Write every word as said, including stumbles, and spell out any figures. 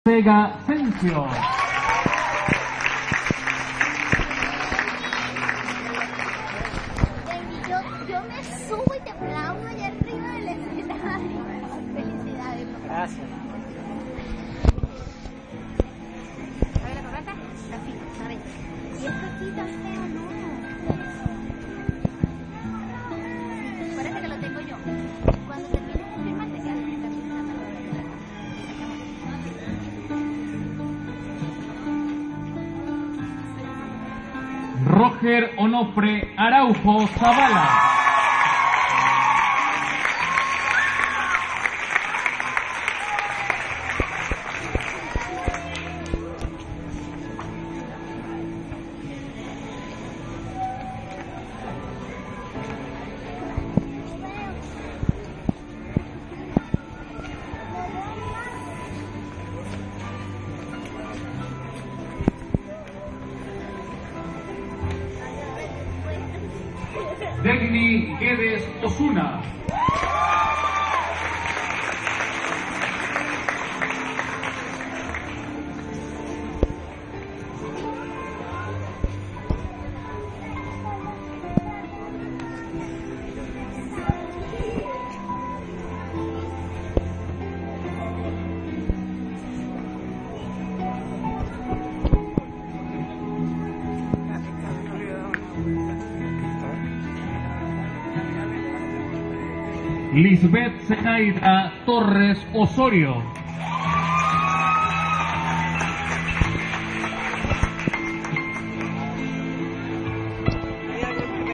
Vega Sencio. Yo, yo me subo y te aplaudo allá arriba del escenario. Felicidades. Gracias. A ver la corbata. Así, a ver. Y esto aquí tan feo, no. Parece que lo tengo yo. Cuando termines de firmar te quedas en esta Roger Onofre Araujo Zavala. Degni Guedes Osuna. Lisbeth Zenaida Torres Osorio.